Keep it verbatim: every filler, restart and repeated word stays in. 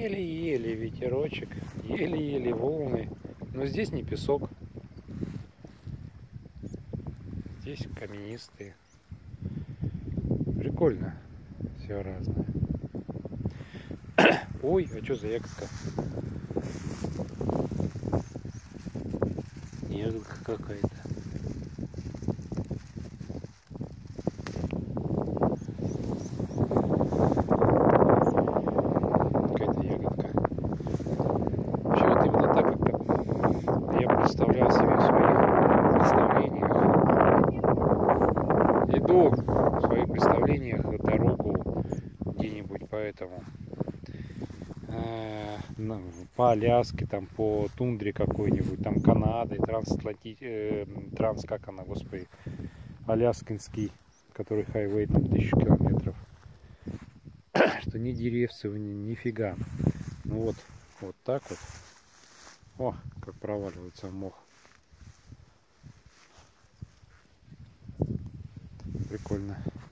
еле-еле ветерочек, еле-еле волны. Но здесь не песок. Здесь каменистые. Прикольно. Все разное. Ой, а что за ягодка? Ягодка какая-то. Какая-то ягодка. Вообще вот именно так, как я представлял себе в своих представлениях. Иду в своих представлениях дорогу где-нибудь по этому. По Аляске, там по тундре какой-нибудь, там Канады, трансатланти... э, транс, как она, господи, Аляскинский, который хайвей там тысячу километров. Что ни деревцев, ни, нифига. Ну вот, вот так вот. О, как проваливается мох. Прикольно.